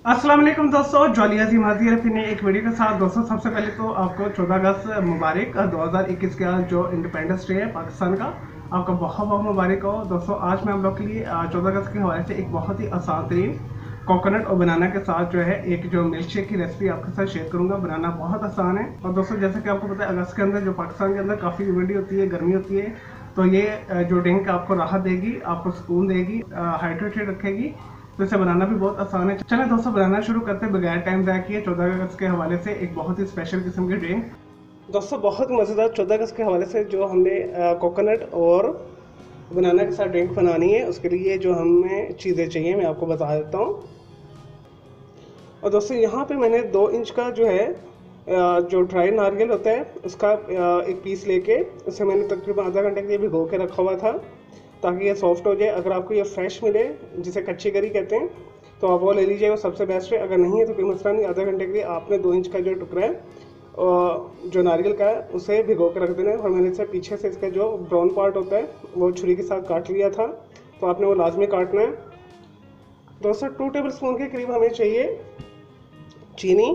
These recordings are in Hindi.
अस्सलाम वालेकुम दोस्तों, जॉली अजीम हाजिर है फिर नई एक वीडियो के साथ। दोस्तों सबसे पहले तो आपको 14 अगस्त मुबारक। 2021 का जो इंडिपेंडेंस डे है पाकिस्तान का, आपका बहुत बहुत मुबारक हो। दोस्तों आज मैं आप लोग के लिए 14 अगस्त के हवाले से एक बहुत ही आसान तरीन कोकोनट और बनाना के साथ जो है एक जो मिल्क शेक की रेसिपी आपके साथ शेयर करूंगा। बनाना बहुत आसान है। और दोस्तों जैसे कि आपको पता है, अगस्त के अंदर जो पाकिस्तान के अंदर काफ़ी ह्यूमिडिटी होती है, गर्मी होती है, तो ये जो ड्रिंक आपको राहत देगी, आपको सुकून देगी, हाइड्रेटेड रखेगी। तो इसे बनाना भी बहुत आसान है। चले दोस्तों बनाना शुरू करते हैं बगैर टाइम ज़ाया किए। 14 अगस्त के हवाले से एक बहुत ही स्पेशल किस्म की ड्रिंक। दोस्तों बहुत मज़ेदार 14 अगस्त के हवाले से जो हमने कोकोनट और बनाना के साथ ड्रिंक बनानी है, उसके लिए जो हमें चीज़ें चाहिए मैं आपको बता देता हूँ। और दोस्तों यहाँ पे मैंने 2 इंच का जो है जो ड्राई नारियल होता है उसका एक पीस लेके उसे मैंने तकरीबन आधा घंटे के लिए भिगो के रखा हुआ था ताकि ये सॉफ्ट हो जाए। अगर आपको ये फ्रेश मिले, जिसे कच्ची गरी कहते हैं, तो आप वो ले लीजिए, वो सबसे बेस्ट है। अगर नहीं है तो कोई मसला नहीं, आधा घंटे के लिए आपने 2 इंच का जो टुकड़ा है जो नारियल का है उसे भिगो के रख देना है। और मैंने इसे पीछे से इसका जो ब्राउन पार्ट होता है वो छुरी के साथ काट लिया था, तो आपने वो लाजमी काटना है। दोस्तों 2 टेबल स्पून के करीब हमें चाहिए चीनी,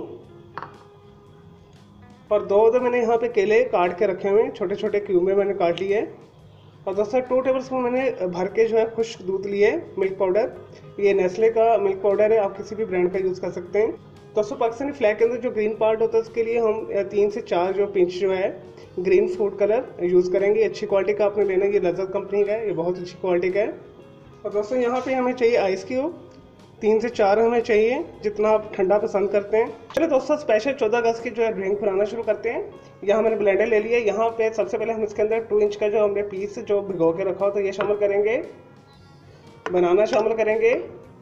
और 2 मैंने यहाँ पे केले काट के रखे हुए हैं, छोटे छोटे क्यूब में मैंने काट लिए हैं। और दोस्तों 2 टेबल स्पून मैंने भर के जो है खुश्क दूध लिए, मिल्क पाउडर। ये नेस्ले का मिल्क पाउडर है, आप किसी भी ब्रांड का यूज़ कर सकते हैं। दोस्तों पाकिस्तानी फ्लैग के अंदर जो ग्रीन पार्ट होता है उसके लिए हम 3 से 4 जो पिंच जो है ग्रीन फूड कलर यूज़ करेंगे। अच्छी क्वालिटी का आपने लेना है, ये लज्जत कंपनी का है, ये बहुत अच्छी क्वालिटी का है। और दोस्तों यहाँ पे हमें चाहिए आइस क्यूब, 3 से 4 हमें चाहिए, जितना आप ठंडा पसंद करते हैं। चलिए दोस्तों स्पेशल 14 अगस्त की जो है ड्रिंक बनाना शुरू करते हैं। यहाँ मैंने ब्लेंडर ले लिया। यहाँ पे सबसे पहले हम इसके अंदर 2 इंच का जो हमने पीस जो भिगो के रखा हो तो ये शामिल करेंगे, बनाना शामिल करेंगे,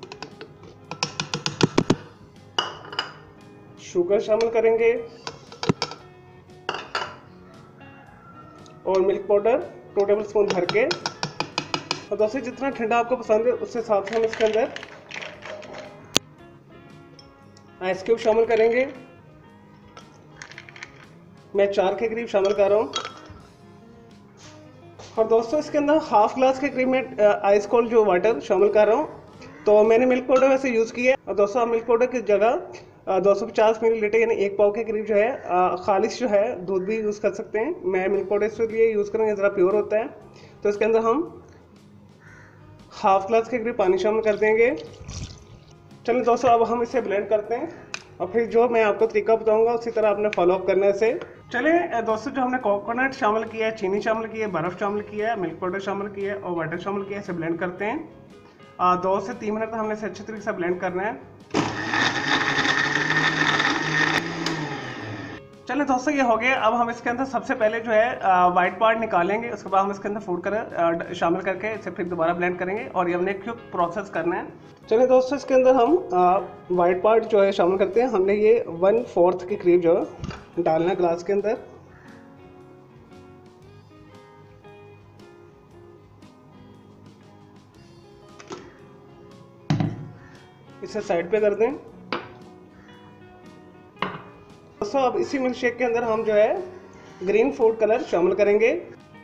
शुगर शामिल करेंगे और मिल्क पाउडर 2 टेबल स्पून भर के। और दोस्तों जितना ठंडा आपको पसंद है उस हिसाब से हम इसके अंदर आइस क्यूब शामिल करेंगे। मैं 4 के करीब शामिल कर रहा हूँ। और दोस्तों इसके अंदर हाफ ग्लास के करीब मैं आइस कोल्ड जो वाटर शामिल कर रहा हूँ। तो मैंने मिल्क पाउडर वैसे यूज़ किया है। और दोस्तों आप मिल्क पाउडर की जगह 250 मिलीलीटर यानी 1 पाव के करीब जो है खालिश जो है दूध भी यूज़ कर सकते हैं। मैं मिल्क पाउडर इसलिए यूज़ करूँगा, ज़रा प्योर होता है। तो इसके अंदर हम हाफ ग्लास के करीब पानी शामिल कर देंगे। चलिए दोस्तों अब हम इसे ब्लेंड करते हैं और फिर जो मैं आपको तरीका बताऊंगा उसी तरह आपने फॉलो अप करना है इसे। चलिए दोस्तों जो हमने कोकोनट शामिल किया है, चीनी शामिल की है, बर्फ़ शामिल किया है, मिल्क पाउडर शामिल किया है और वाटर शामिल किया है, इसे ब्लेंड करते हैं। 2 से 3 मिनट तक हमने इसे अच्छे तरीके से ब्लेंड करना है। चलिए दोस्तों ये हो गया। अब हम इसके अंदर सबसे पहले जो है वाइट पार्ट निकालेंगे, उसके बाद हम इसके अंदर फूड कलर शामिल करके इसे फिर दोबारा ब्लेंड करेंगे और ये हमने क्विक प्रोसेस करना है। चलिए दोस्तों इसके अंदर हम वाइट पार्ट जो है शामिल करते हैं। हमने ये 1/4 के करीब जो है डालना है ग्लास के अंदर। इसे साइड पे कर दें। दोस्तों अब इसी मिल्क शेक के अंदर हम जो है ग्रीन फूड कलर शामिल करेंगे।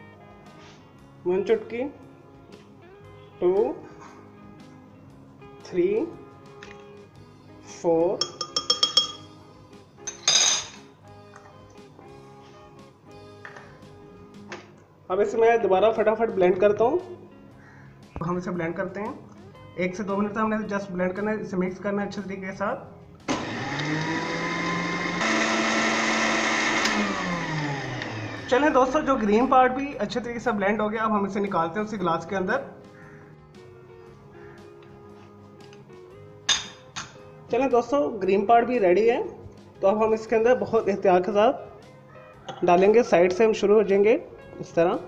1 चुटकी, 2, 3, 4, अब इसे मैं दोबारा फटाफट ब्लेंड करता हूँ। हम इसे ब्लेंड करते हैं। 1 से 2 मिनट तक हमने जस्ट ब्लेंड करना है, इसे मिक्स करना है अच्छे तरीके के साथ। चलें दोस्तों जो ग्रीन पार्ट भी अच्छे तरीके से ब्लेंड हो गया, अब हम इसे निकालते हैं उसी ग्लास के अंदर। चलें दोस्तों ग्रीन पार्ट भी रेडी है, तो अब हम इसके अंदर बहुत एहतियात के साथ डालेंगे। साइड से हम शुरू हो जाएंगे इस तरह।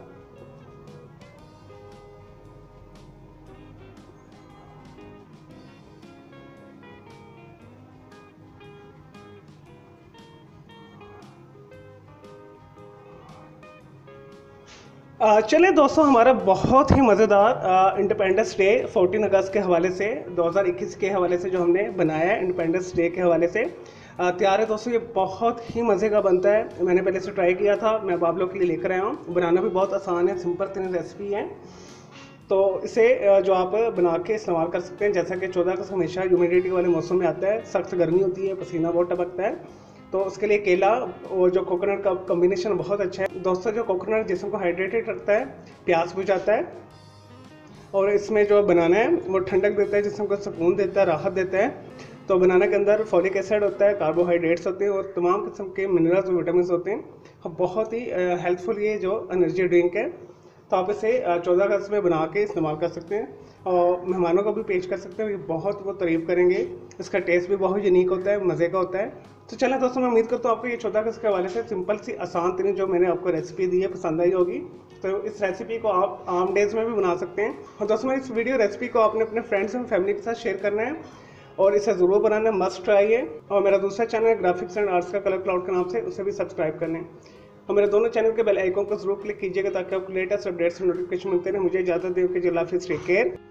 चलिए दोस्तों हमारा बहुत ही मज़ेदार इंडिपेंडेंस डे 14 अगस्त के हवाले से 2021 के हवाले से जो हमने बनाया है इंडिपेंडेंस डे के हवाले से तैयार है। दोस्तों ये बहुत ही मज़े का बनता है। मैंने पहले से ट्राई किया था, मैं आप लोग के लिए लेकर आया हूँ। बनाना भी बहुत आसान है, सिंपल तरीन रेसिपी है। तो इसे जो आप बना के इस्तेमाल कर सकते हैं। जैसा कि 14 अगस्त हमेशा ह्यूमिडिटी वाले मौसम में आता है, सख्त गर्मी होती है, पसीना बहुत टपकता है, तो उसके लिए केला और जो कोकोनट का कॉम्बिनेशन बहुत अच्छा है दोस्तों। जो कोकोनट जिस्म को हाइड्रेटेड रखता है, प्यास बुझाता है, और इसमें जो बनाना है वो ठंडक देता है, जिस्म को सुकून देता है, राहत देता है। तो बनाना के अंदर फॉलिक एसिड होता है, कार्बोहाइड्रेट्स होते हैं और तमाम किस्म के मिनरल्स और विटामिन होते हैं। बहुत ही हेल्पफुल ये जो एनर्जी ड्रिंक है। तो आप इसे 14 अगस्त में बना के इस्तेमाल कर सकते हैं और मेहमानों को भी पेश कर सकते हैं, ये बहुत वो तारीफ़ करेंगे। इसका टेस्ट भी बहुत यूनिक होता है, मज़े का होता है। तो चलें दोस्तों, मैं उम्मीद करता हूँ आपको ये 14 अगस्त के हवाले से सिंपल सी आसान तरीन जो मैंने आपको रेसिपी दी है पसंद आई होगी। तो इस रेसिपी को आप आम डेज़ में भी बना सकते हैं। और दोस्तों, इस वीडियो रेसिपी को आपने अपने फ्रेंड्स एंड फैमिली के साथ शेयर करना है और इसे ज़रूर बनाना, मस्ट ट्राई है। और मेरा दूसरा चैनल है ग्राफिक्स एंड आर्ट्स का कलर क्लाउड के नाम से, उसे भी सब्सक्राइब करने। और मेरे दोनों चैनल के बेल आइकन को जरूर क्लिक कीजिएगा ताकि आपको लेटेस्ट अपडेट्स और नोटिफिकेशन मिलते रहे। मुझे इजाज़त दें कि अल्लाह हाफिज़, टेक केयर।